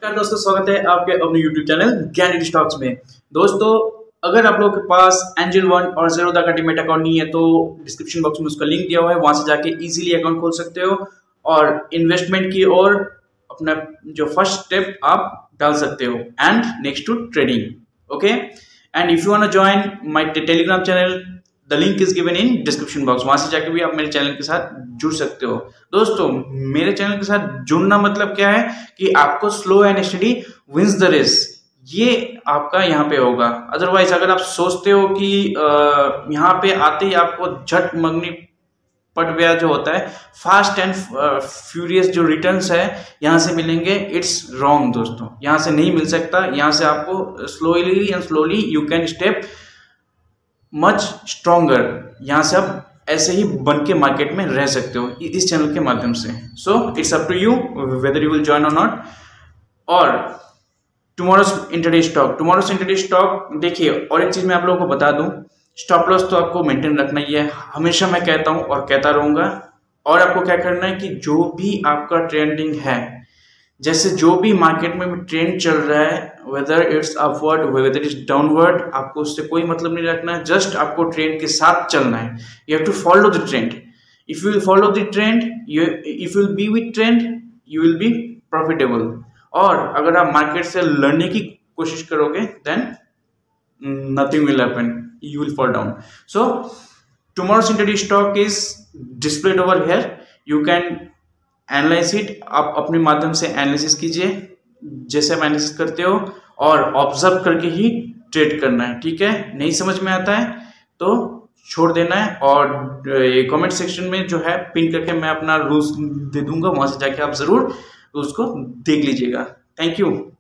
नमस्कार दोस्तों, स्वागत है आपके अपने YouTube चैनल इंट्राडे स्टॉक्स में। दोस्तों, अगर आप लोगों के पास एंजल वन और ज़ीरोधा का डीमैट अकाउंट नहीं है तो डिस्क्रिप्शन बॉक्स में उसका लिंक दिया हुआ है, वहां से जाके इजीली अकाउंट खोल सकते हो और इन्वेस्टमेंट की और अपना जो फर्स्ट स्टेप आप डाल सकते हो and next to trading. Okay, and if you want to join my Telegram channel, the link is given in description box. वहां से जाके भी आप मेरे चैनल के साथ जुड़ सकते हो। दोस्तों, मेरे चैनल के साथ जुड़ना मतलब क्या है कि आपको slow and steady wins the race, ये आपका यहाँ पे होगा। अदरवाइज अगर आप सोचते हो कि यहाँ पे आते ही आपको झट मगनी पटव्या जो होता है, फास्ट एंड फ्यूरियस जो रिटर्न्स है यहाँ से मिलेंगे, इट्स रॉन्ग दोस्तों। यहाँ से नहीं मिल सकता। यहाँ से आपको slowly and slowly you can step much stronger. यहाँ से आप ऐसे ही बन के मार्केट में रह सकते हो इस चैनल के माध्यम से। So it's up to you whether you will join और नॉट। और टुमारोज इंट्राडे स्टॉक देखिए, और एक चीज मैं आप लोगों को बता दूं, स्टॉप लॉस तो आपको मेंटेन रखना ही है, हमेशा मैं कहता हूं और कहता रहूंगा। और आपको क्या करना है कि जो भी आपका ट्रेंडिंग है, जैसे जो भी मार्केट में ट्रेंड चल रहा है, whether it's upward whether it's downward, आपको उससे कोई मतलब नहीं रखना है। जस्ट आपको ट्रेंड के साथ चलना है। You have to follow the trend. If you will follow the trend, if you will be with trend, you will be profitable. और अगर आप मार्केट से लड़ने की कोशिश करोगे, then nothing will happen, you will fall down. So tomorrow's intraday stock is displayed over here. You can analyze it. आप अपने माध्यम से एनालिसिस कीजिए, जैसे आप एनालिसिस करते हो, और ऑब्जर्व करके ही ट्रेड करना है। ठीक है, नहीं समझ में आता है तो छोड़ देना है। और कमेंट सेक्शन में जो है पिन करके मैं अपना रूल्स दे दूंगा, वहां से जाके आप जरूर रूल्स को देख लीजिएगा। Thank you.